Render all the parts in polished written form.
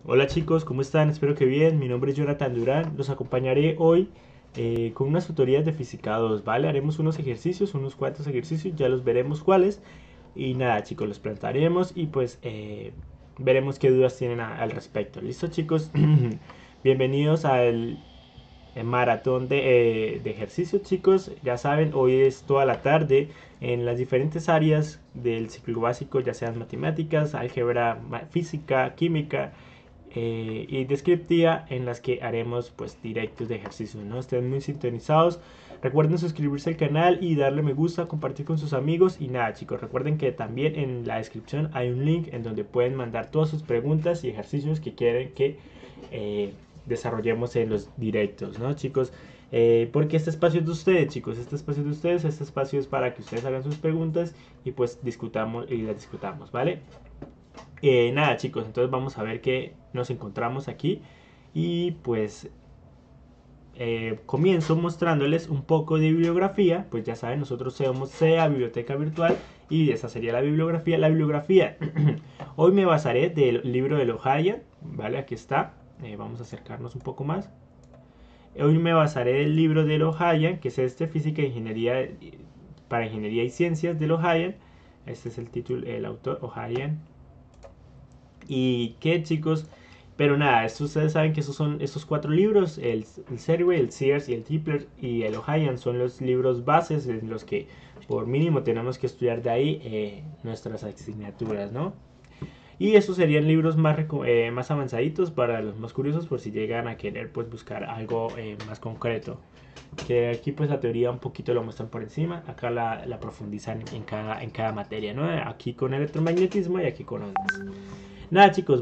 Hola chicos, ¿cómo están? Espero que bien. Mi nombre es Jonathan Durán. Los acompañaré hoy con unas tutorías de Física 2, ¿vale? Haremos unos ejercicios, unos cuantos ejercicios, ya los veremos cuáles. Y nada chicos, los plantearemos y pues veremos qué dudas tienen al respecto. ¿Listo chicos? Bienvenidos al maratón de ejercicios chicos. Ya saben, hoy es toda la tarde en las diferentes áreas del ciclo básico, ya sean matemáticas, álgebra, física, química y descriptiva, en las que haremos pues directos de ejercicios, ¿no? Estén muy sintonizados. Recuerden suscribirse al canal y darle me gusta, compartir con sus amigos. Y nada chicos, recuerden que también en la descripción hay un link en donde pueden mandar todas sus preguntas y ejercicios que quieren que eh, desarrollemos en los directos, ¿no chicos? Porque este espacio es de ustedes, chicos, este espacio es de ustedes, este espacio es para que ustedes hagan sus preguntas y pues discutamos y las discutamos, ¿vale? Nada chicos, entonces vamos a ver que nos encontramos aquí y pues comienzo mostrándoles un poco de bibliografía. Pues ya saben, nosotros somos SEA Biblioteca Virtual y esa sería la bibliografía. La bibliografía, hoy me basaré del libro de Lohayan, ¿vale? Aquí está, vamos a acercarnos un poco más. Hoy me basaré del libro de Lohayan, que es este, Física e Ingeniería para Ingeniería y Ciencias de Lohayan. Este es el título, el autor, Lohayan. Y qué chicos, pero nada, ustedes saben que esos son estos cuatro libros, el Survey, el Sears y el Tipler y el O'Hayan son los libros bases en los que por mínimo tenemos que estudiar de ahí nuestras asignaturas, ¿no? Y estos serían libros más avanzaditos para los más curiosos por si llegan a querer pues buscar algo más concreto. Que aquí pues la teoría un poquito lo muestran por encima, acá la profundizan en cada materia, ¿no? Aquí con electromagnetismo y aquí con ondas. Nada chicos,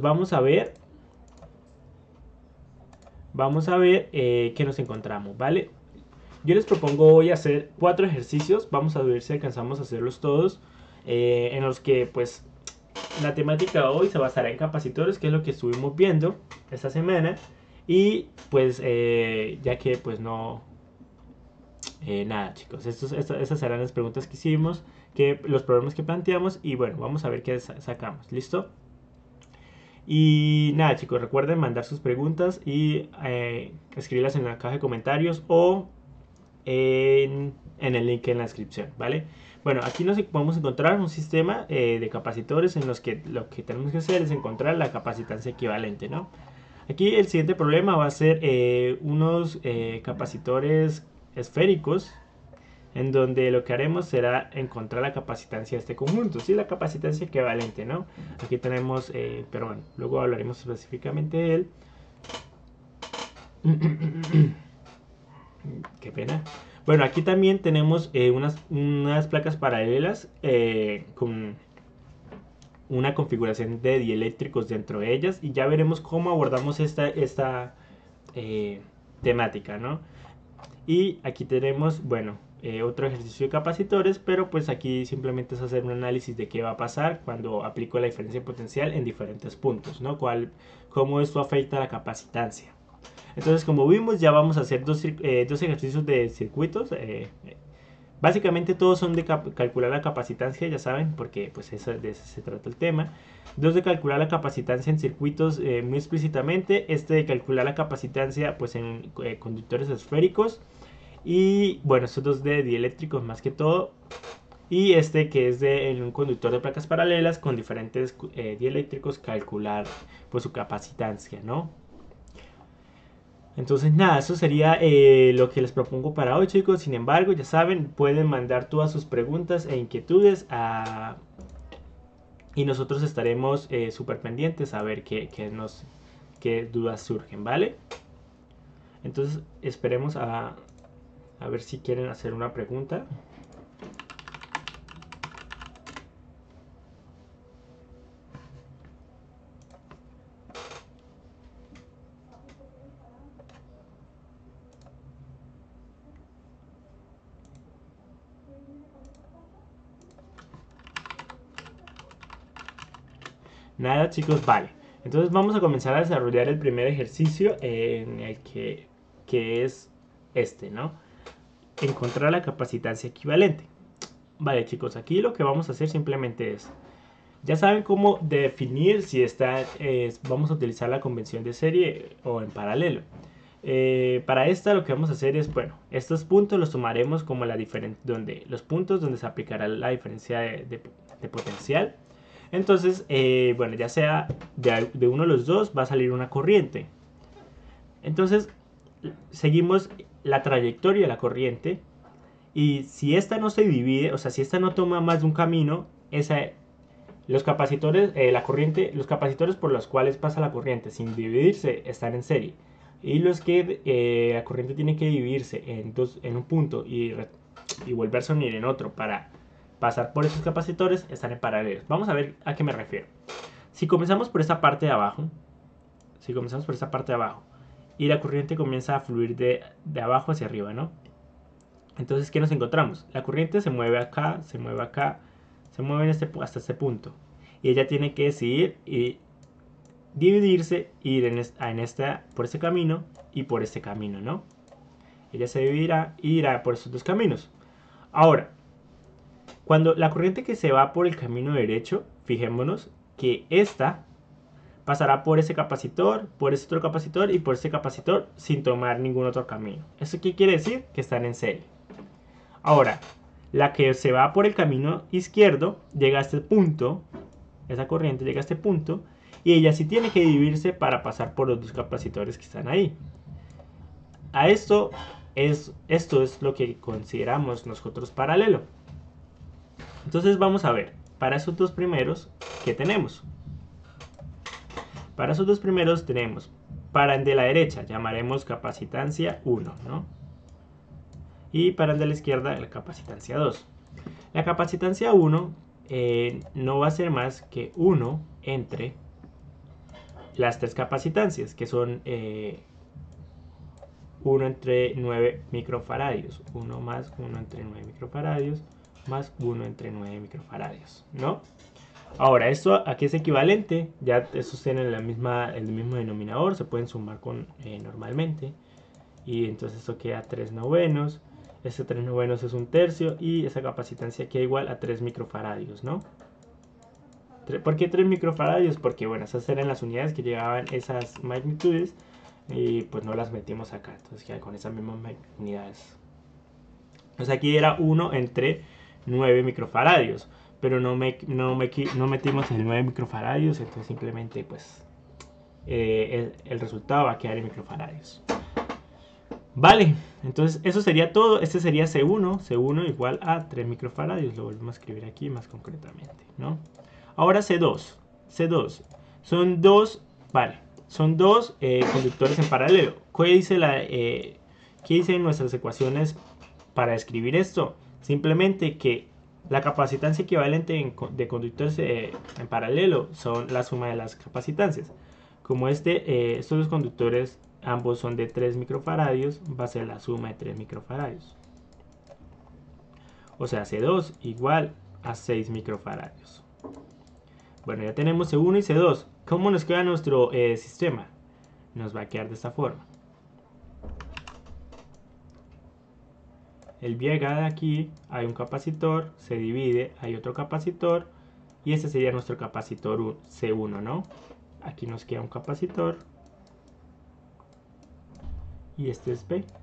vamos a ver qué nos encontramos, ¿vale? Yo les propongo hoy hacer 4 ejercicios, vamos a ver si alcanzamos a hacerlos todos, en los que pues la temática de hoy se basará en capacitores, que es lo que estuvimos viendo esta semana, y pues ya que pues no, nada chicos, estas serán las preguntas que hicimos, los problemas que planteamos, y bueno, vamos a ver qué sacamos, ¿listo? Y nada chicos, recuerden mandar sus preguntas y escribirlas en la caja de comentarios o en el link en la descripción, ¿vale? Bueno, aquí nos podemos encontrar un sistema de capacitores en los que lo que tenemos que hacer es encontrar la capacitancia equivalente, ¿no? Aquí el siguiente problema va a ser unos capacitores esféricos en donde lo que haremos será encontrar la capacitancia de este conjunto, ¿sí? La capacitancia equivalente, ¿no? Aquí tenemos, pero bueno, luego hablaremos específicamente de él. Qué pena. Bueno, aquí también tenemos unas placas paralelas con una configuración de dieléctricos dentro de ellas y ya veremos cómo abordamos esta temática, ¿no? Y aquí tenemos, bueno, otro ejercicio de capacitores, pero pues aquí simplemente es hacer un análisis de qué va a pasar cuando aplico la diferencia potencial en diferentes puntos, ¿no? Cómo esto afecta a la capacitancia. Entonces, como vimos, ya vamos a hacer dos ejercicios de circuitos. Básicamente todos son de calcular la capacitancia, ya saben, porque pues de eso se trata el tema. Dos de calcular la capacitancia en circuitos muy explícitamente. Este de calcular la capacitancia pues en conductores esféricos. Y bueno, estos dos de dieléctricos más que todo. Y este que es de un conductor de placas paralelas con diferentes dieléctricos, calcular pues su capacitancia, ¿no? Entonces nada, eso sería lo que les propongo para hoy chicos. Sin embargo, ya saben, pueden mandar todas sus preguntas e inquietudes y nosotros estaremos súper pendientes a ver qué dudas surgen, ¿vale? Entonces esperemos a ver si quieren hacer una pregunta. Nada chicos, vale. Entonces vamos a comenzar a desarrollar el primer ejercicio en el que es este, ¿no? Encontrar la capacitancia equivalente. Vale chicos, aquí lo que vamos a hacer simplemente es Ya saben cómo definir si vamos a utilizar la convención de serie o en paralelo. Para esta lo que vamos a hacer es, bueno, estos puntos los tomaremos como los puntos donde se aplicará la diferencia de potencial. Entonces, bueno, ya sea de uno de los dos va a salir una corriente. Entonces, seguimos la trayectoria de la corriente y si esta no se divide, o sea, si esta no toma más de un camino, los capacitores, los capacitores por los cuales pasa la corriente sin dividirse están en serie. Y los que la corriente tiene que dividirse en un punto y volverse a unir en otro para pasar por esos capacitores están en paralelos. Vamos a ver a qué me refiero. Si comenzamos por esta parte de abajo, y la corriente comienza a fluir de abajo hacia arriba, ¿no? Entonces, ¿qué nos encontramos? La corriente se mueve acá, se mueve acá, se mueve hasta este punto. Y ella tiene que decidir y dividirse, ir por este camino y por este camino, ¿no? Ella se dividirá y irá por estos dos caminos. Ahora, cuando la corriente que se va por el camino derecho, fijémonos que esta pasará por ese capacitor, por ese otro capacitor y por ese capacitor sin tomar ningún otro camino. ¿Eso qué quiere decir? Que están en serie. Ahora, la que se va por el camino izquierdo llega a este punto, esa corriente llega a este punto, y ella sí tiene que dividirse para pasar por los dos capacitores que están ahí. Esto es lo que consideramos nosotros paralelo. Entonces vamos a ver, para esos dos primeros, ¿qué tenemos? Para esos dos primeros tenemos, para el de la derecha llamaremos capacitancia 1, ¿no? Y para el de la izquierda la capacitancia 2. La capacitancia 1 no va a ser más que 1 entre las tres capacitancias, que son 1 entre 9 microfaradios, 1 más 1 entre 9 microfaradios, más 1 entre 9 microfaradios, ¿no? Ahora, esto aquí es equivalente, ya estos tienen el mismo denominador, se pueden sumar normalmente, y entonces esto queda 3 novenos, este 3 novenos es un tercio, y esa capacitancia queda igual a 3 microfaradios, ¿no? ¿Por qué 3 microfaradios? Porque, bueno, esas eran las unidades que llegaban esas magnitudes, y pues no las metimos acá, entonces queda con esas mismas unidades. Entonces aquí era 1 entre 9 microfaradios, pero no metimos el 9 microfaradios, entonces simplemente pues el resultado va a quedar en microfaradios. Vale, entonces eso sería todo. Este sería C1 igual a 3 microfaradios, lo volvemos a escribir aquí más concretamente, ¿no? Ahora C2 son dos, vale, son dos conductores en paralelo. ¿Qué dicen nuestras ecuaciones para escribir esto? Simplemente que la capacitancia equivalente de conductores en paralelo son la suma de las capacitancias. Como estos dos conductores ambos son de 3 microfaradios, va a ser la suma de 3 microfaradios. O sea, C2 igual a 6 microfaradios. Bueno, ya tenemos C1 y C2. ¿Cómo nos queda nuestro sistema? Nos va a quedar de esta forma. El llega de aquí, hay un capacitor, se divide, hay otro capacitor, y este sería nuestro capacitor C1, ¿no? Aquí nos queda un capacitor, y este es B.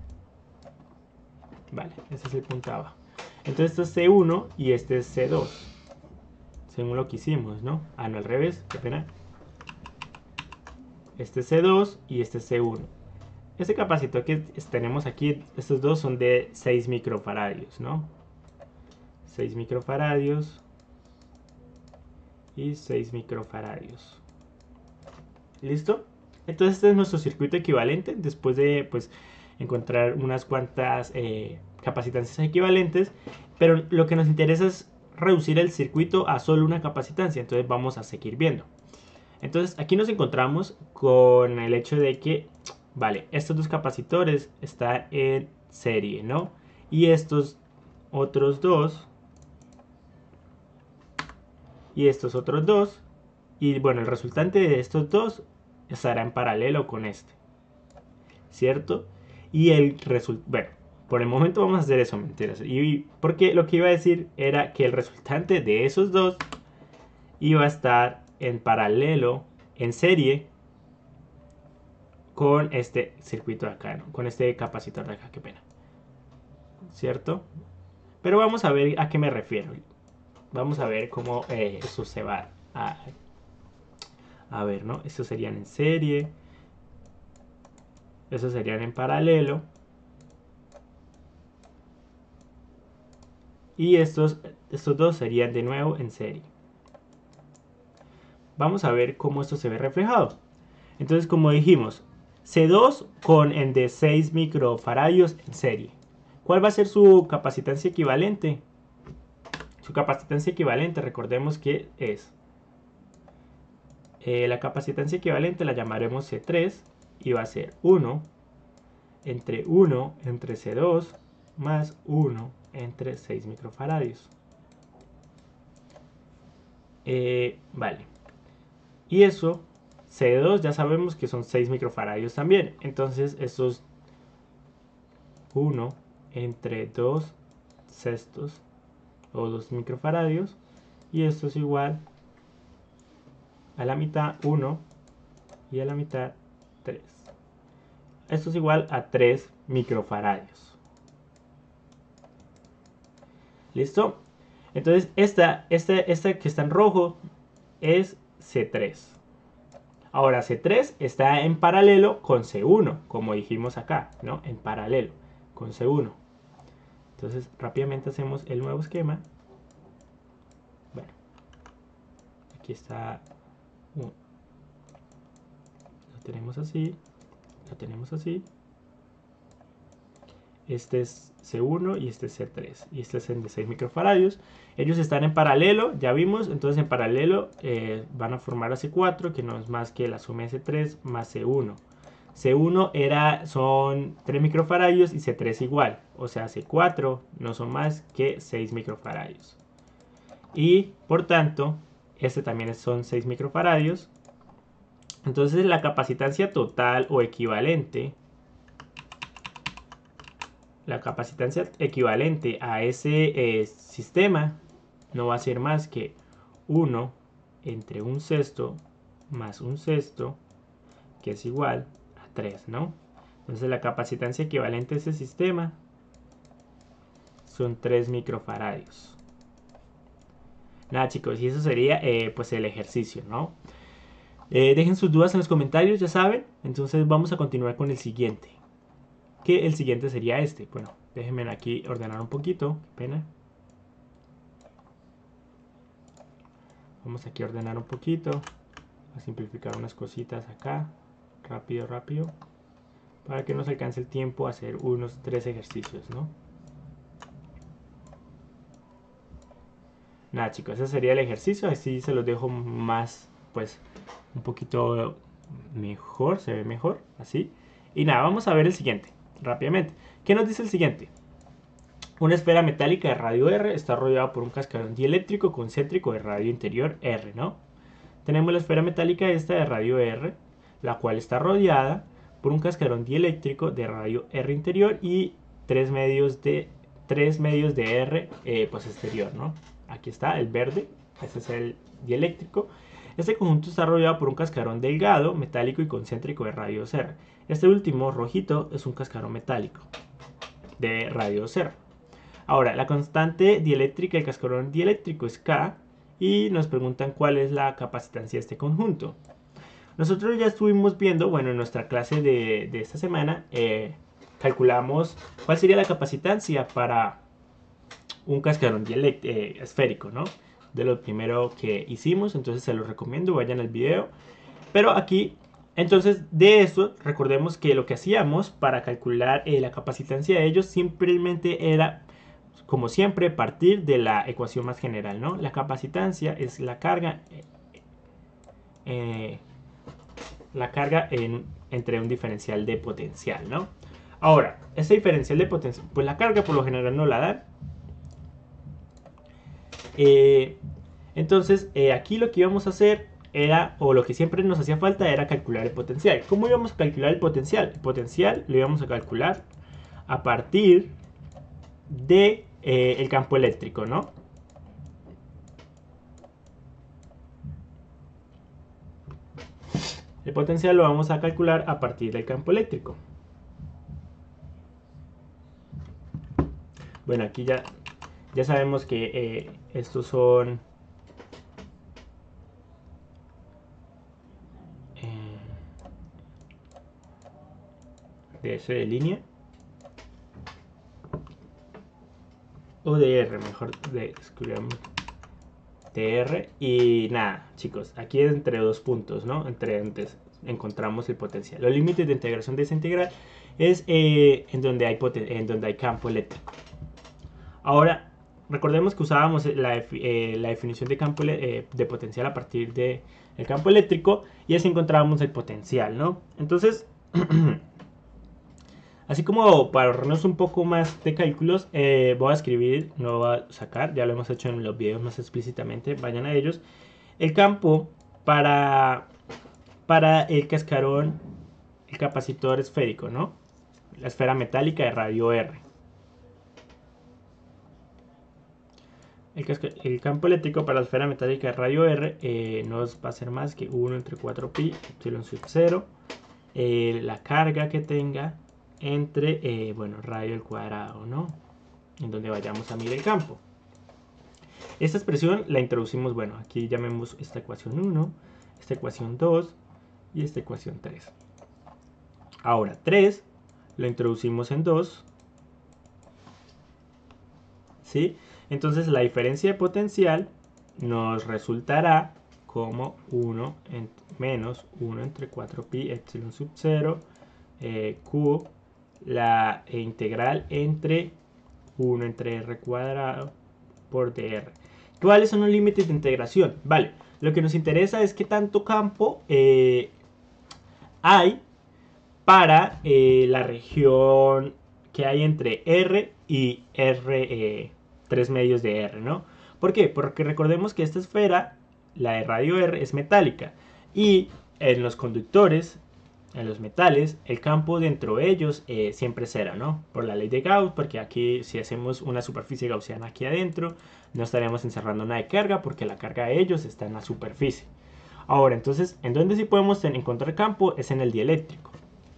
Vale, este es el punto de abajo. Entonces esto es C1 y este es C2, según lo que hicimos, ¿no? Ah, no, al revés, qué pena. Este es C2 y este es C1. Este capacitor que tenemos aquí, estos dos son de 6 microfaradios, ¿no? 6 microfaradios y 6 microfaradios. ¿Listo? Entonces este es nuestro circuito equivalente después de pues encontrar unas cuantas capacitancias equivalentes, pero lo que nos interesa es reducir el circuito a solo una capacitancia, entonces vamos a seguir viendo. Entonces aquí nos encontramos con el hecho de que, vale, estos dos capacitores están en serie, ¿no? Y estos otros dos, y estos otros dos, y bueno, el resultante de estos dos estará en paralelo con este, ¿cierto? Y bueno, por el momento vamos a hacer eso, mentiras. Y porque lo que iba a decir era que el resultante de esos dos y va a estar en paralelo, en serie, con este circuito de acá, ¿no? Con este capacitor de acá, qué pena, ¿cierto? Pero vamos a ver a qué me refiero. Vamos a ver cómo eso se va a ver, ¿no? Estos serían en serie, estos serían en paralelo, y estos dos serían de nuevo en serie. Vamos a ver cómo esto se ve reflejado. Entonces, como dijimos, C2 con en de 6 microfaradios en serie. ¿Cuál va a ser su capacitancia equivalente? Su capacitancia equivalente, recordemos que es la capacitancia equivalente la llamaremos C3 y va a ser 1 entre C2 más 1 entre 6 microfaradios. Vale. Y eso, C2 ya sabemos que son 6 microfaradios también. Entonces estos 1 entre 2 sextos o 2 microfaradios. Y esto es igual a la mitad 1 y a la mitad 3. Esto es igual a 3 microfaradios. ¿Listo? Entonces esta que está en rojo es C3. Ahora C3 está en paralelo con C1, como dijimos acá, ¿no? En paralelo con C1. Entonces rápidamente hacemos el nuevo esquema. Bueno, aquí está. Lo tenemos así. Lo tenemos así. Este es C1 y este es C3. Y este es el de 6 microfaradios. Ellos están en paralelo, ya vimos. Entonces en paralelo van a formar a C4, que no es más que la suma de C3 más C1. C1 son 3 microfaradios y C3 igual. O sea, C4 no son más que 6 microfaradios. Y por tanto, este también son 6 microfaradios. Entonces la capacitancia total o equivalente, a ese sistema no va a ser más que 1 entre un sexto más un sexto, que es igual a 3, ¿no? Entonces la capacitancia equivalente a ese sistema son 3 microfaradios. Nada, chicos, y eso sería pues el ejercicio, ¿no? Dejen sus dudas en los comentarios, ya saben. Entonces vamos a continuar con el siguiente. Que el siguiente sería este. Bueno, déjenme aquí ordenar un poquito. Qué pena. Vamos aquí a ordenar un poquito. A simplificar unas cositas acá. Rápido, rápido. Para que nos alcance el tiempo a hacer unos 3 ejercicios, ¿no? Nada, chicos, ese sería el ejercicio. Así se los dejo más, pues, un poquito mejor. Se ve mejor, así. Y nada, vamos a ver el siguiente, rápidamente. ¿Qué nos dice el siguiente? Una esfera metálica de radio R está rodeada por un cascarón dieléctrico concéntrico de radio interior R, ¿no? Tenemos la esfera metálica esta de radio R, la cual está rodeada por un cascarón dieléctrico de radio R interior y 3 medios de R pues exterior, ¿no? Aquí está el verde, ese es el dieléctrico. Este conjunto está rodeado por un cascarón delgado, metálico y concéntrico de radios R. Este último, rojito, es un cascarón metálico de radios R. Ahora, la constante dieléctrica del cascarón dieléctrico es K y nos preguntan cuál es la capacitancia de este conjunto. Nosotros ya estuvimos viendo, bueno, en nuestra clase de esta semana, calculamos cuál sería la capacitancia para un cascarón esférico, ¿no? De lo primero que hicimos, entonces se los recomiendo, vayan al video. Pero aquí, entonces de eso, recordemos que lo que hacíamos para calcular la capacitancia de ellos simplemente era, como siempre, partir de la ecuación más general, ¿no? La capacitancia es la carga entre un diferencial de potencial, ¿no? Ahora, este diferencial de potencial, pues la carga por lo general no la dan. Entonces, aquí lo que íbamos a hacer era, o lo que siempre nos hacía falta era calcular el potencial. ¿Cómo íbamos a calcular el potencial? El potencial lo íbamos a calcular a partir de el campo eléctrico, ¿no? El potencial lo vamos a calcular a partir del campo eléctrico. Bueno, aquí ya sabemos que estos son de línea o de R, mejor escribamos de R. Y nada, chicos, aquí es entre dos puntos, ¿no? Entre antes encontramos el potencial. Los límites de integración de esa integral es en donde hay campo eléctrico. Ahora, recordemos que usábamos la definición de campo de potencial a partir del campo eléctrico y así encontrábamos el potencial, ¿no? Entonces, así como para ahorrarnos un poco más de cálculos, voy a escribir, no voy a sacar, ya lo hemos hecho en los videos más explícitamente, vayan a ellos. El campo para el cascarón, el capacitor esférico, ¿no? La esfera metálica de radio R. El campo eléctrico para la esfera metálica de radio R no va a ser más que 1 entre 4pi epsilon sub 0. La carga que tenga entre, bueno, radio al cuadrado, ¿no? En donde vayamos a medir el campo. Esta expresión la introducimos, bueno, aquí llamemos esta ecuación 1, esta ecuación 2 y esta ecuación 3. Ahora 3 lo introducimos en 2, ¿sí? Entonces la diferencia de potencial nos resultará como 1 menos 1 entre 4pi epsilon sub 0 Q la integral entre 1 entre r cuadrado por dr. ¿Cuáles son los límites de integración? Vale, lo que nos interesa es qué tanto campo hay para la región que hay entre R y R, 3 medios de R, ¿no? ¿Por qué? Porque recordemos que esta esfera, la de radio R, es metálica y en los conductores, en los metales, el campo dentro de ellos siempre es cero, ¿no? Por la ley de Gauss, porque aquí si hacemos una superficie gaussiana aquí adentro, no estaremos encerrando nada de carga porque la carga de ellos está en la superficie. Ahora, entonces, ¿en dónde sí podemos encontrar campo? Es en el dieléctrico.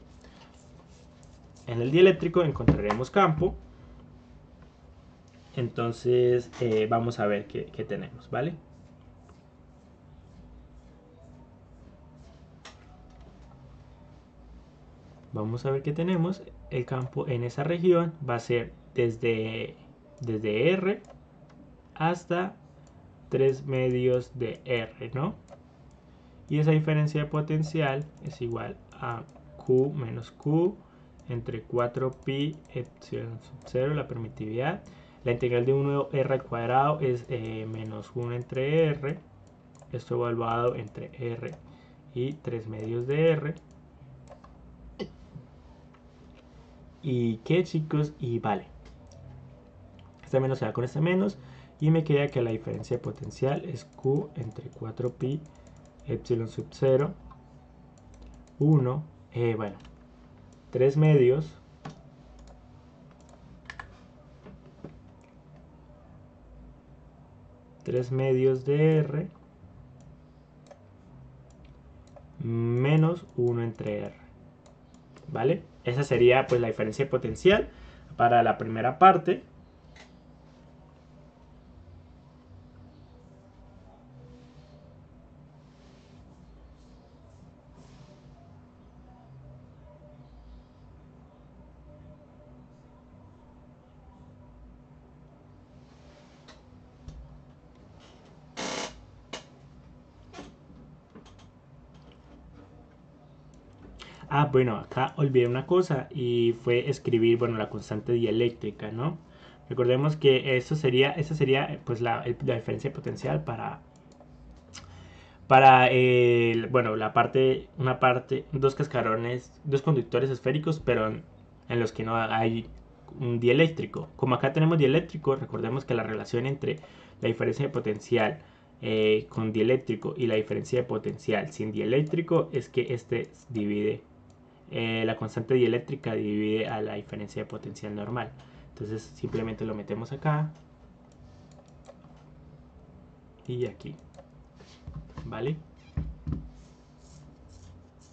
En el dieléctrico encontraremos campo. Entonces, vamos a ver qué tenemos, ¿vale? Vamos a ver qué tenemos. El campo en esa región va a ser desde R hasta 3 medios de R, ¿no? Y esa diferencia de potencial es igual a Q menos Q entre 4pi epsilon sub 0, la permitividad. La integral de 1 R al cuadrado es menos 1 entre R. Esto evaluado entre R y 3 medios de R. ¿Y qué, chicos? Y vale. Este menos se va con este menos. Y me queda que la diferencia de potencial es Q entre 4pi epsilon sub 0. 1. Bueno. 3 medios. De R. Menos 1 entre R. ¿Vale? Esa sería pues la diferencia de potencial para la primera parte. Ah, bueno, acá olvidé una cosa y fue escribir, bueno, la constante dieléctrica, ¿no? Recordemos que esa sería pues la diferencia de potencial para bueno, dos cascarones, dos conductores esféricos, pero en los que no hay un dieléctrico. Como acá tenemos dieléctrico, recordemos que la relación entre la diferencia de potencial con dieléctrico y la diferencia de potencial sin dieléctrico es que este divide, la constante dieléctrica divide a la diferencia de potencial normal. Entonces simplemente lo metemos acá y aquí. ¿Vale?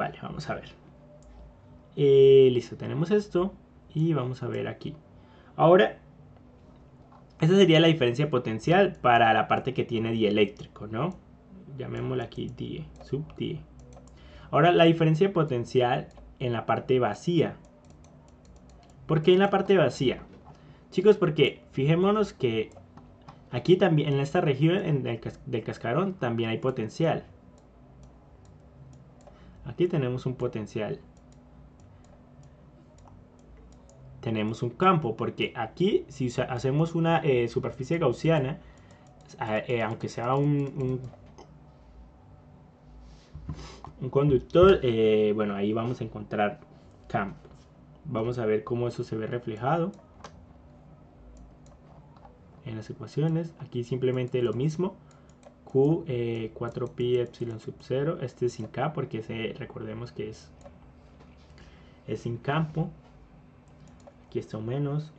Vale, vamos a ver. Listo, tenemos esto y vamos a ver aquí. Ahora, esa sería la diferencia potencial para la parte que tiene dieléctrico, ¿no? Llamémosla aquí die, sub die. Ahora, la diferencia potencial en la parte vacía. ¿Por qué en la parte vacía? Chicos, porque fijémonos que aquí también, en esta región del cascarón, también hay potencial. Aquí tenemos un potencial. Tenemos un campo, porque aquí si hacemos una superficie gaussiana, aunque sea un conductor, bueno, ahí vamos a encontrar campo. Vamos a ver cómo eso se ve reflejado en las ecuaciones. Aquí simplemente lo mismo. Q 4pi epsilon sub 0. Este es sin K porque recordemos que es sin campo. Aquí está un menos.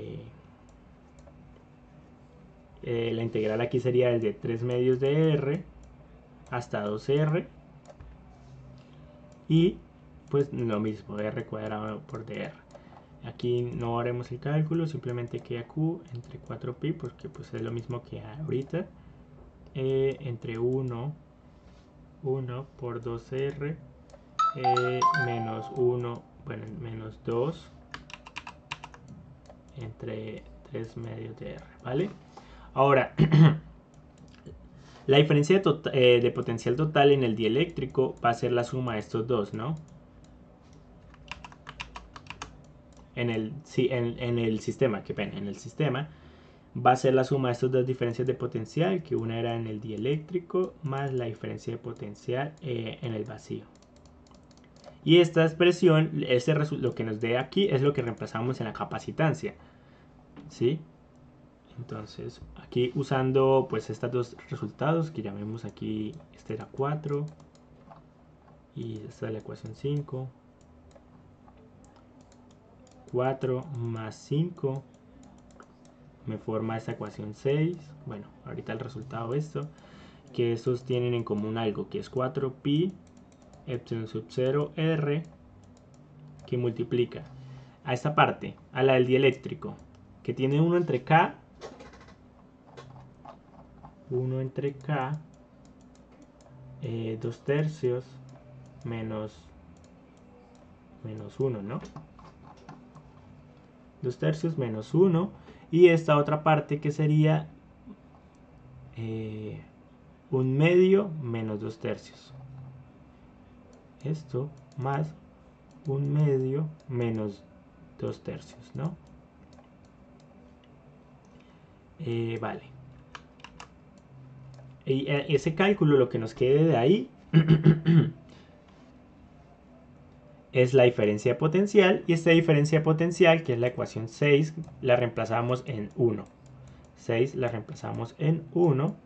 La integral aquí sería desde 3 medios de R hasta 2R. Y pues lo mismo, R cuadrado por dr. Aquí no haremos el cálculo, simplemente queda Q entre 4pi, porque pues es lo mismo que ahorita, entre 1 por 2R, menos 1, bueno, menos 2, entre 3 medios de R, ¿vale? Ahora, la diferencia de potencial total en el dieléctrico va a ser la suma de estos dos, ¿no? En el sistema, qué pena, en el sistema va a ser la suma de estas dos diferencias de potencial, que una era en el dieléctrico más la diferencia de potencial en el vacío. Y esta expresión, lo que nos dé aquí es lo que reemplazamos en la capacitancia, ¿sí? Entonces, aquí usando pues estos dos resultados, que llamemos aquí, este era 4 y esta es la ecuación 5. 4 más 5 me forma esta ecuación 6. Bueno, ahorita el resultado de esto, que estos tienen en común algo, que es 4pi epsilon sub 0 r, que multiplica a esta parte, a la del dieléctrico, que tiene 1 entre k, 2 tercios menos 1, ¿no? 2 tercios menos 1, y esta otra parte que sería 1 medio menos 2 tercios. Esto más 1 medio menos 2 tercios, ¿no? Vale. Y ese cálculo, lo que nos quede de ahí es la diferencia de potencial, y esta diferencia de potencial, que es la ecuación 6, la reemplazamos en 1. 6 la reemplazamos en 1,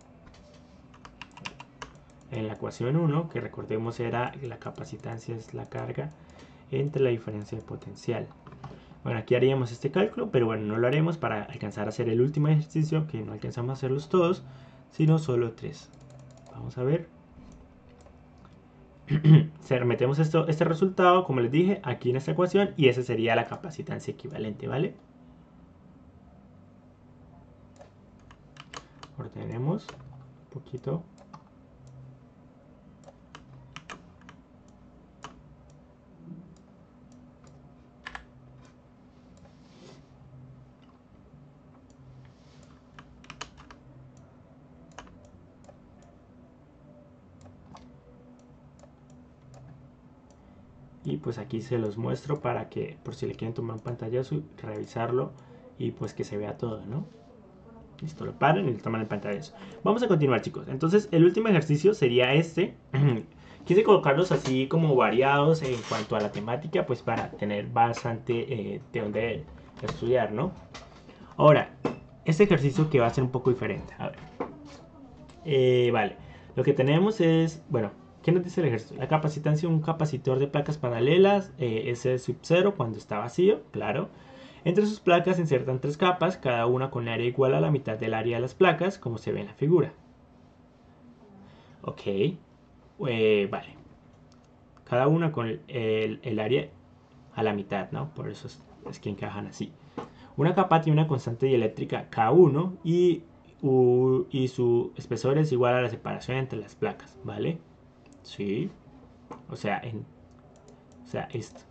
en la ecuación 1, que recordemos era la capacitancia, es la carga entre la diferencia de potencial. Bueno, aquí haríamos este cálculo, pero bueno, no lo haremos para alcanzar a hacer el último ejercicio, que no alcanzamos a hacerlos todos, sino solo 3. Vamos a ver. Metemos este resultado, como les dije, aquí en esta ecuación, y esa sería la capacitancia equivalente, ¿vale? Ordenemos un poquito. Y pues aquí se los muestro para que, por si le quieren tomar un pantallazo, revisarlo y pues que se vea todo, ¿no? Listo, lo paran y lo toman en pantallazo. Vamos a continuar, chicos. Entonces, el último ejercicio sería este. Quise colocarlos así como variados en cuanto a la temática, pues para tener bastante de dónde estudiar, ¿no? Ahora, este ejercicio que va a ser un poco diferente. A ver. Vale, lo que tenemos es, bueno, ¿qué nos dice el ejercicio? La capacitancia de un capacitor de placas paralelas, S sub 0 cuando está vacío, claro. Entre sus placas se insertan 3 capas, cada una con área igual a la mitad del área de las placas, como se ve en la figura. Ok, vale. cada una con el área a la mitad, ¿no? Por eso es que encajan así. Una capa tiene una constante dieléctrica K1 y su espesor es igual a la separación entre las placas, ¿vale? Sí. O sea, esto.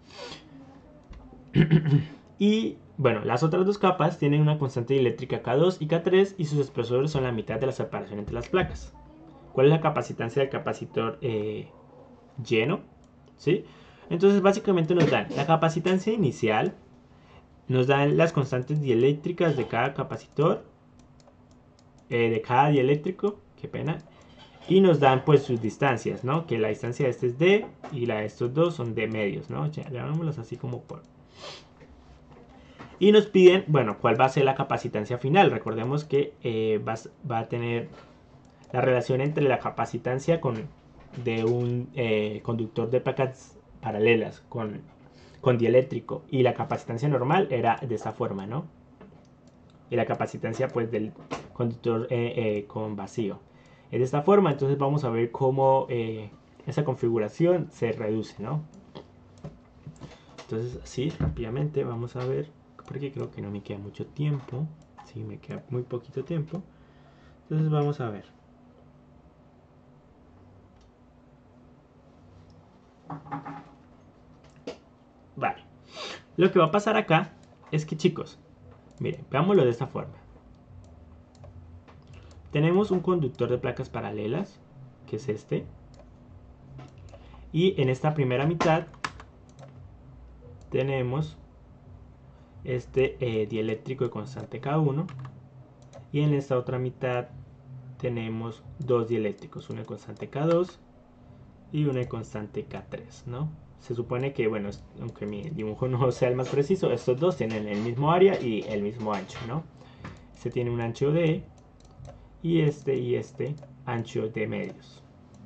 Y bueno, las otras dos capas tienen una constante dieléctrica K2 y K3 y sus espesores son la mitad de la separación entre las placas. ¿Cuál es la capacitancia del capacitor lleno? ¿Sí? Entonces básicamente nos dan la capacitancia inicial, nos dan las constantes dieléctricas de cada capacitor, de cada dieléctrico, qué pena, y nos dan pues sus distancias, ¿no? Que la distancia de este es D y la de estos dos son D medios, ¿no? Llamémoslas así como por... Y nos piden, bueno, cuál va a ser la capacitancia final. Recordemos que va a tener la relación entre la capacitancia de un conductor de placas paralelas con dieléctrico y la capacitancia normal era de esta forma, ¿no? Y la capacitancia pues del conductor con vacío es de esta forma. Entonces vamos a ver cómo esa configuración se reduce, ¿no? Entonces así rápidamente vamos a ver, porque creo que no me queda mucho tiempo. Sí, me queda muy poquito tiempo. Entonces vamos a ver. Vale. Lo que va a pasar acá es que, chicos, miren, veámoslo de esta forma. Tenemos un conductor de placas paralelas, que es este. Y en esta primera mitad tenemos este dieléctrico de constante K1. Y en esta otra mitad tenemos dos dieléctricos, uno de constante K2 y uno de constante K3, ¿no? Se supone que, bueno, aunque mi dibujo no sea el más preciso, estos dos tienen el mismo área y el mismo ancho, ¿no? Este tiene un ancho D y este ancho de medios.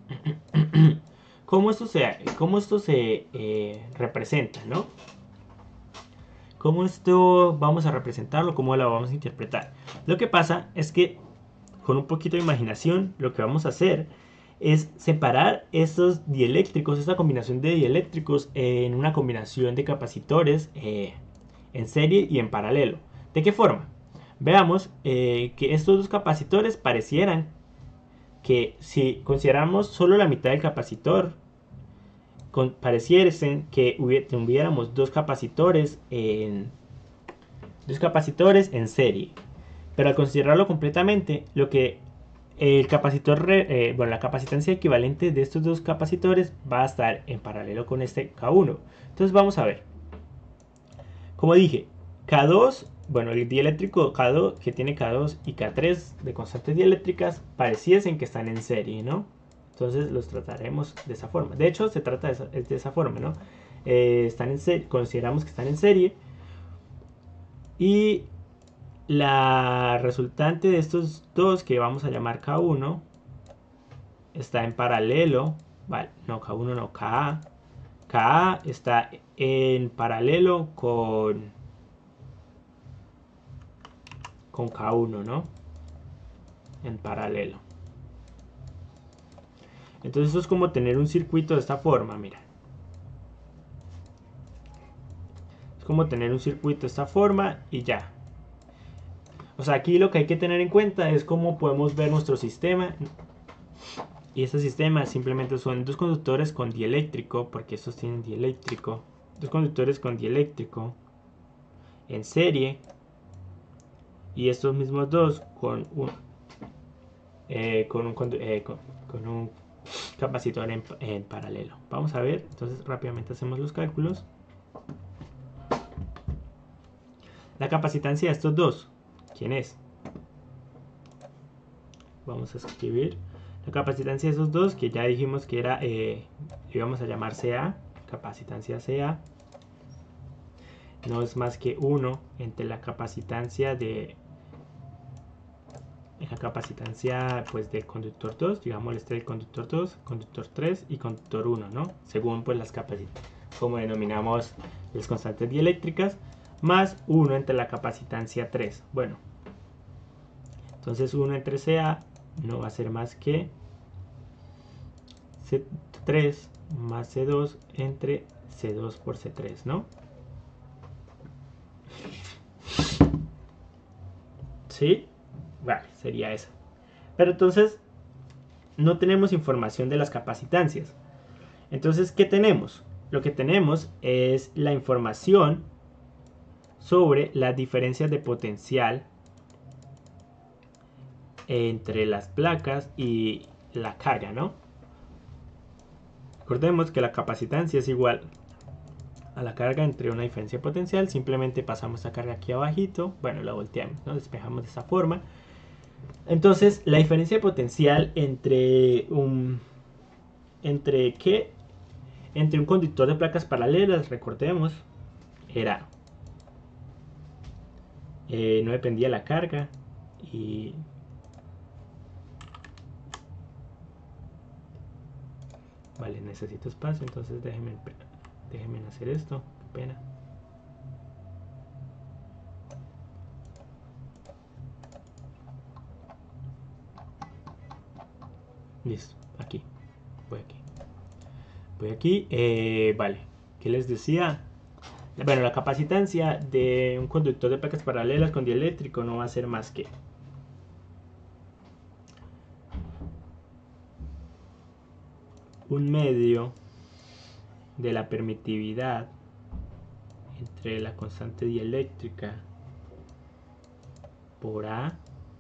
¿Cómo esto se representa, no? ¿Cómo esto vamos a representarlo? ¿Cómo lo vamos a interpretar? Lo que pasa es que con un poquito de imaginación lo que vamos a hacer es separar estos dieléctricos, esta combinación de dieléctricos en una combinación de capacitores en serie y en paralelo. ¿De qué forma? Veamos que estos dos capacitores parecieran que si consideramos solo la mitad del capacitor, pareciesen que tuviéramos dos capacitores en serie. Pero al considerarlo completamente, lo que el capacitor, bueno, la capacitancia equivalente de estos dos capacitores va a estar en paralelo con este K1. Entonces vamos a ver. Como dije, K2, bueno, el dieléctrico K2 que tiene K2 y K3 de constantes dieléctricas pareciesen que están en serie, ¿no? Entonces los trataremos de esa forma. De hecho, se trata de esa forma, ¿no? Están en serie, consideramos que están en serie. Y la resultante de estos dos, que vamos a llamar K1, está en paralelo. Vale, no, K1 no, KA. KA está en paralelo con K1, ¿no? En paralelo. Entonces esto es como tener un circuito de esta forma, mira. Es como tener un circuito de esta forma y ya. O sea, aquí lo que hay que tener en cuenta es cómo podemos ver nuestro sistema. Y este sistema simplemente son dos conductores con dieléctrico, porque estos tienen dieléctrico. Dos conductores con dieléctrico en serie. Y estos mismos dos con un capacitor en paralelo. Vamos a ver, entonces rápidamente hacemos los cálculos. La capacitancia de estos dos, ¿quién es? Vamos a escribir la capacitancia de esos dos, que ya dijimos que era, íbamos a llamar CA, capacitancia CA. No es más que 1 entre la capacitancia de pues del conductor 2, digamos este del conductor 2, conductor 3 y conductor 1, ¿no? Según pues las capacidades, como denominamos las constantes dieléctricas, más 1 entre la capacitancia 3. Bueno, entonces 1 entre CA no va a ser más que 3 más C2 entre C2 por C3, ¿no? ¿Sí? Vale, sería eso. Pero entonces no tenemos información de las capacitancias. Entonces, ¿qué tenemos? Lo que tenemos es la información sobre las diferencias de potencial entre las placas y la carga, ¿no? Recordemos que la capacitancia es igual a la carga entre una diferencia de potencial. Simplemente pasamos la carga aquí abajito, bueno, la volteamos, ¿no? Despejamos de esta forma. Entonces, la diferencia de potencial entre un conductor de placas paralelas, recordemos, era no dependía de la carga y vale, necesito espacio, entonces déjenme hacer esto, qué pena. Listo, aquí, voy aquí, vale, ¿qué les decía? Bueno, la capacitancia de un conductor de placas paralelas con dieléctrico no va a ser más que un medio de la permitividad entre la constante dieléctrica por A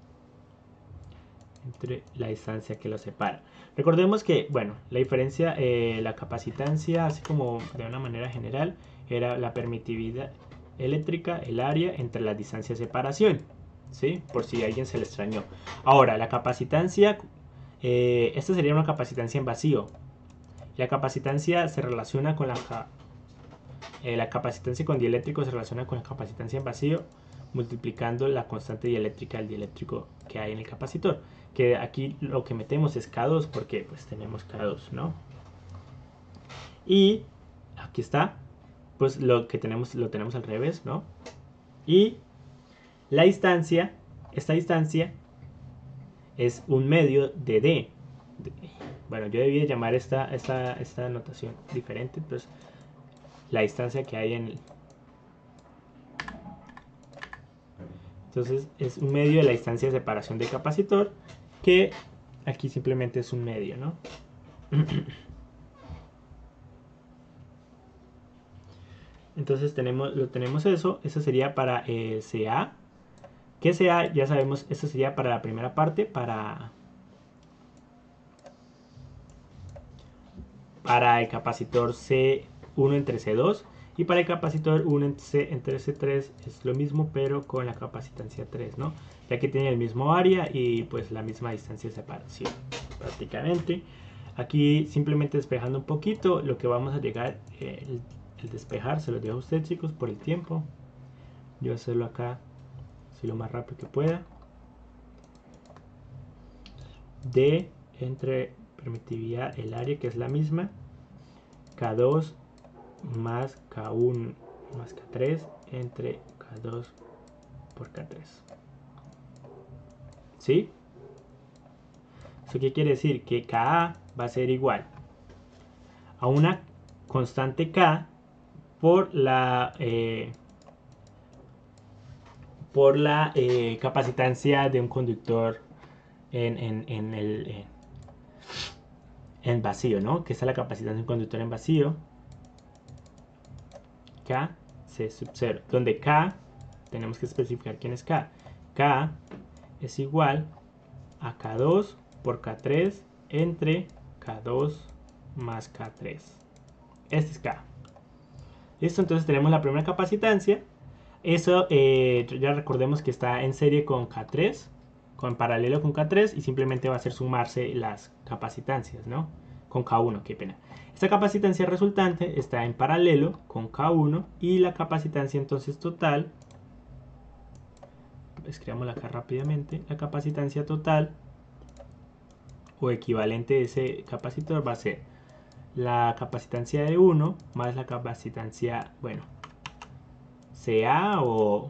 entre la distancia que los separa. Recordemos que, bueno, la diferencia, la capacitancia, así como de una manera general, era la permitividad eléctrica, el área entre las distancias de separación, ¿sí? Por si a alguien se le extrañó. Ahora, la capacitancia, esta sería una capacitancia en vacío. La capacitancia se relaciona con la capacitancia con dieléctrico se relaciona con la capacitancia en vacío multiplicando la constante dieléctrica del dieléctrico que hay en el capacitor, que aquí lo que metemos es K2 porque pues tenemos K2, ¿no? Y aquí está, pues lo que tenemos lo tenemos al revés, ¿no? Y la distancia, esta distancia es un medio de D. Bueno, yo debía llamar esta notación diferente, entonces la distancia que hay en el... Entonces es un medio de la distancia de separación del capacitor, que aquí simplemente es un medio, ¿no? Entonces tenemos eso sería para CA. Que CA ya sabemos, eso sería para la primera parte, para el capacitor C1 entre C2. Y para el capacitor 1 entre C3 es lo mismo, pero con la capacitancia 3, ¿no? Ya que tiene el mismo área y pues la misma distancia de separación, prácticamente. Aquí simplemente despejando un poquito, lo que vamos a llegar, el despejar, se lo dejo a usted, chicos, por el tiempo. Yo voy a hacerlo acá, así lo más rápido que pueda. D entre permitividad, el área que es la misma, K2 más K1 más K3 entre K2 por K3. ¿Sí? ¿Eso qué quiere decir? Que Ka va a ser igual a una constante K por la capacitancia de un conductor en vacío, ¿no? Que es la capacitancia de un conductor en vacío. K C sub 0, donde K, tenemos que especificar quién es K. K es igual a K2 por K3 entre K2 más K3. Este es K. Listo, entonces tenemos la primera capacitancia. Eso ya recordemos que está en serie con K3, con paralelo con K3, y simplemente va a ser sumarse las capacitancias, ¿no? Con K1, qué pena. Esta capacitancia resultante está en paralelo con K1 y la capacitancia entonces total, escribámosla acá rápidamente, la capacitancia total o equivalente de ese capacitor va a ser la capacitancia de 1 más la capacitancia, bueno, CA o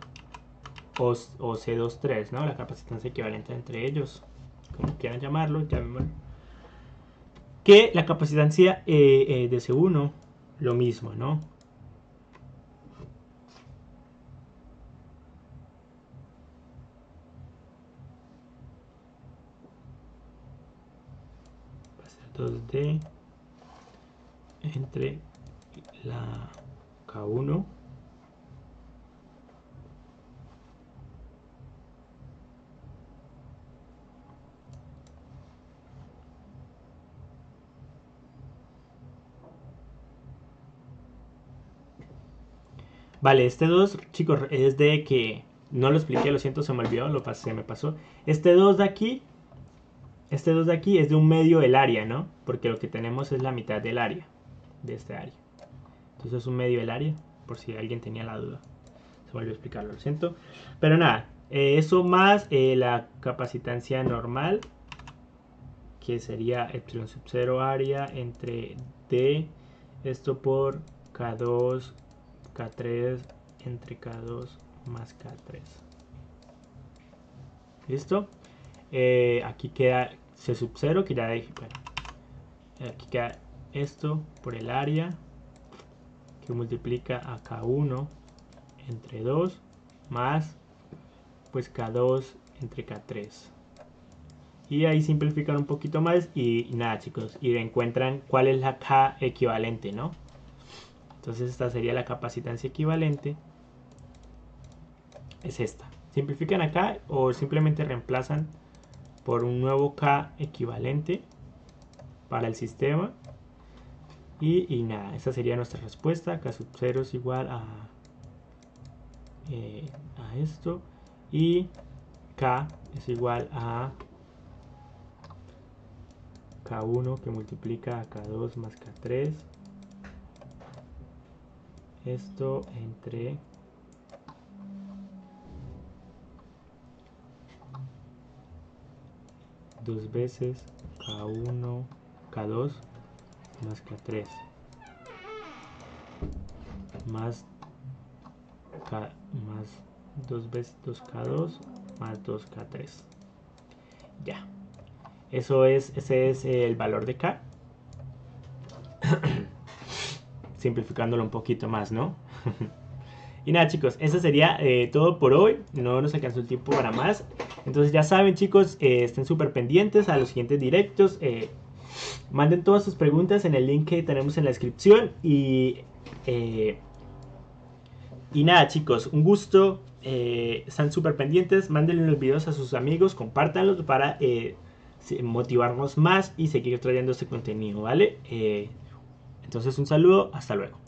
C23, ¿no? La capacitancia equivalente entre ellos, como quieran llamarlo, llamémoslo. Que la capacitancia de C1, lo mismo, ¿no? Va a ser 2D entre la K1 Vale, este 2, chicos, es de que no lo expliqué, lo siento, se me olvidó, se me pasó. Este 2 de aquí es de un medio del área, ¿no? Porque lo que tenemos es la mitad del área, de este área. Entonces es un medio del área, por si alguien tenía la duda. Se me olvidó explicarlo, lo siento. Pero nada, eso más la capacitancia normal, que sería epsilon sub 0 área entre D, esto por K2, K3 entre K2 más K3. ¿Listo? Aquí queda C sub 0, que ya dije, bueno, aquí queda esto por el área, que multiplica a K1 entre 2 más pues K2 entre K3. Y ahí simplifican un poquito más y nada, chicos, y encuentran cuál es la K equivalente, ¿no? Entonces esta sería la capacitancia equivalente. Es esta. Simplifican acá o simplemente reemplazan por un nuevo K equivalente para el sistema. Y nada, esa sería nuestra respuesta. K sub 0 es igual a esto. Y K es igual a K1 que multiplica a K2 más K3. Esto entre dos veces K1, K2 más K3 más dos veces 2K2 más 2K3. Ya. Ese es el valor de K. Simplificándolo un poquito más, ¿no? Y nada, chicos, eso sería todo por hoy. No nos alcanzó el tiempo para más. Entonces ya saben, chicos, estén súper pendientes a los siguientes directos. Manden todas sus preguntas en el link que tenemos en la descripción. Y nada, chicos, un gusto. Están súper pendientes. Mándenle los videos a sus amigos. Compártanlos para motivarnos más y seguir trayendo este contenido, ¿vale? Entonces un saludo. Hasta luego.